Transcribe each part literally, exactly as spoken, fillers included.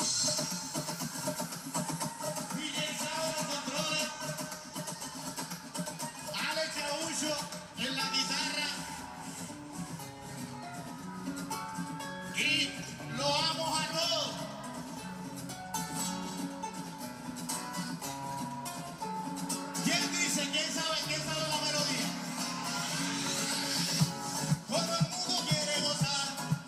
En la guitarra y lo amo a todos. ¿Quién dice? ¿Quién sabe? ¿Quién sabe la melodía? Todo el mundo quiere gozar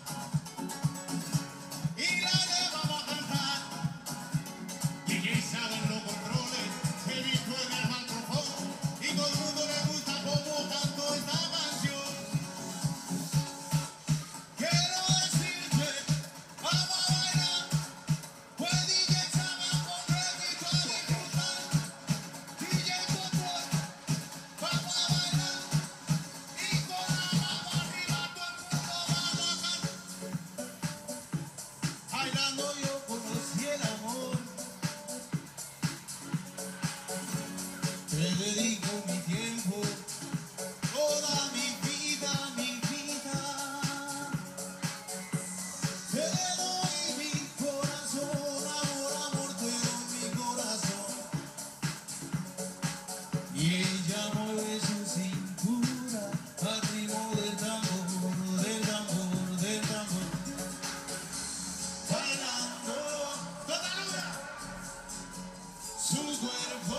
y la le vamos a cantar. ¿Y quién sabe los controles? He visto en el micrófono y todo el mundo le gusta cómo canto esta canción. Quiero decirte, vamos a bailar, pues D J Chava con Remito a disfrutar. D J Control, vamos a bailar y con la mano arriba todo el mundo vamos a cantar. Bailando yo conocí el amor, te dedico mi tiempo. Toda mi vida, mi vida, te doy mi corazón, amor, amor, te doy mi corazón. Y ella mueve su cintura al ritmo del tambor, del tambor, del tambor. Bailando toda luna, su cuerpo.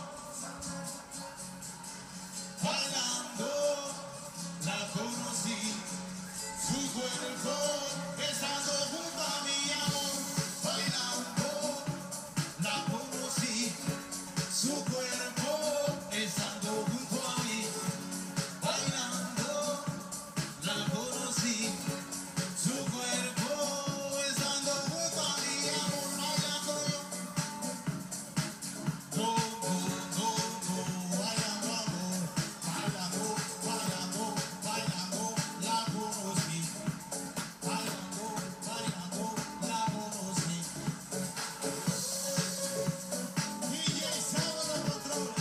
Bailando, la conocí, su cuerpo, estando junto a mi amor. Bailando, la conocí, su cuerpo, estando junto a mí. Bailando, la conocí, su cuerpo, estando junto a mi amor. Bailando yo, go, go, go, go, bailando amor. Bailando, bailando, bailando, la conocí. Bailando, bailando, la conocí. D J Chava los controles.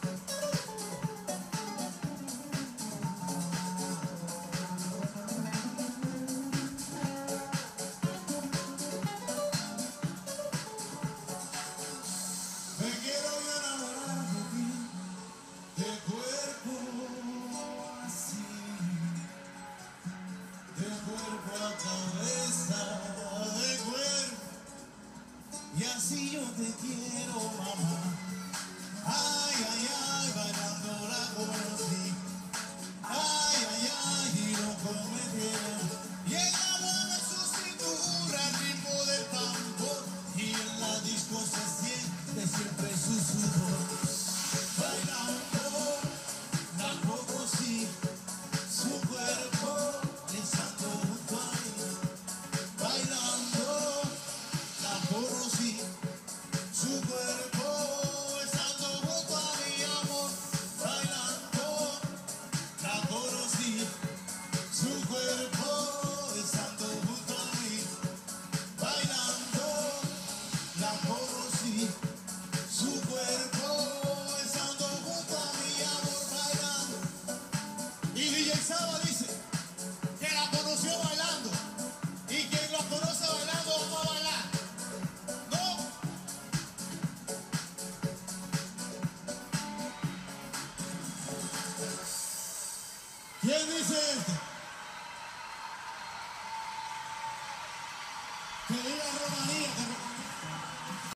Me quiero yo enamorar de ti, de cuerpo así, de cuerpo a cabeza, de cuerpo, y así yo te quiero, mamá. Ay, ay, ay, bailando la conocí. Ay, ay, ay, y lo prometieron. Y ella mueve su cintura al ritmo del tambor, y en la disco se siente siempre su sudor. Bailando, la conocí, su cuerpo, estando junto a mí. Bailando, la conocí, su cuerpo, estando junto a mi amor. Bailando, la conocí, su cuerpo, estando junto a mí. Bailando, la conocí, su cuerpo, estando junto a mi amor. Bailando. Y D J Chava dice que la conoció bailando. Y quien la conoce bailando, vamos a bailar. ¿No? ¿Quién dice?